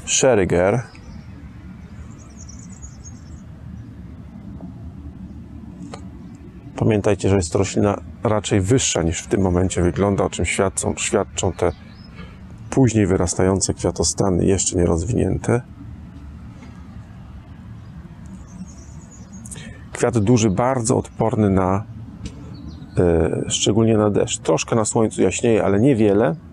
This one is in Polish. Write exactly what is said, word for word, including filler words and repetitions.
Scherziger. Pamiętajcie, że jest to roślina raczej wyższa niż w tym momencie wygląda, o czym świadczą, świadczą te później wyrastające kwiatostany, jeszcze nie rozwinięte. Kwiat duży, bardzo odporny na, yy, szczególnie na deszcz. Troszkę na słońcu jaśnieje, ale niewiele.